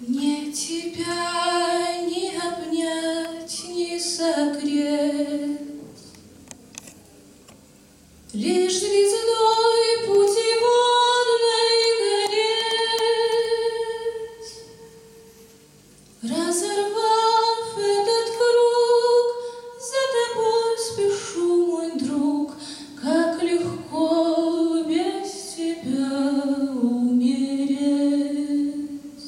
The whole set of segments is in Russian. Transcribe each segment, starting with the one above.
Мне тебя не обнять, не согреть, лишь звездой путеводной гореть. Разорвав этот круг, за тобой спешу, мой друг, как легко без тебя умереть.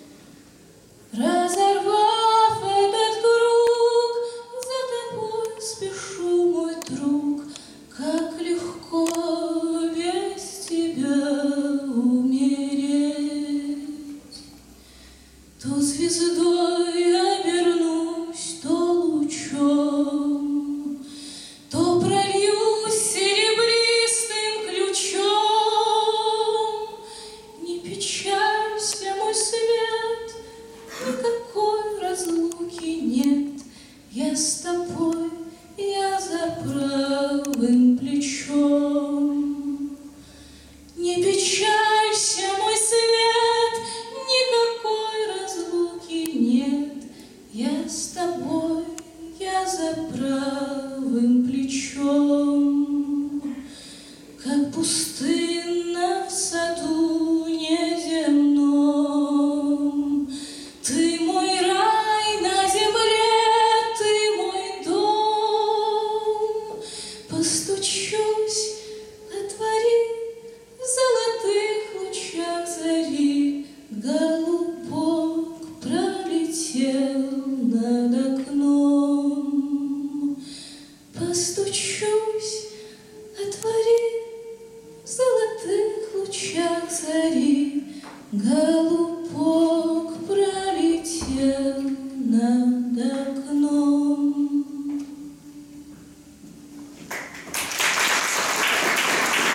Разорвав этот круг, за тобой спешу, мой друг, как легко без тебя умереть. То звездой обернусь, то лучом, то прольюсь серебристым ключом. Не печалься, мой свет, никакой разлуки нет. Я с тобой, я за правым плечом. Не печалься, мой свет, никакой разлуки нет. Я с тобой, я за правым плечом. Как пустынно в саду неземном, ты мой рай на земле, ты мой дом. Постучусь, отвори, в золотых лучах зари голубок пролетел над окном. Постучусь, отвори, в золотых лучах зари голубок